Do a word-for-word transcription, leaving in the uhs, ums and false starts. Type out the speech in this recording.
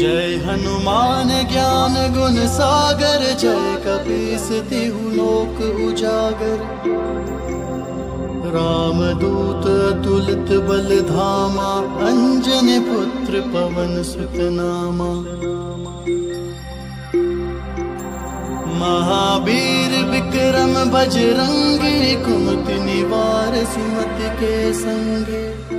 जय हनुमान ज्ञान गुण सागर, जय कपीस तिहु लोक उजागर। रामदूत अतुलित बल धामा, अंजनी पुत्र पवन सुत नामा। महावीर विक्रम बजरंगी, कुमति निवार सुमति के संगे।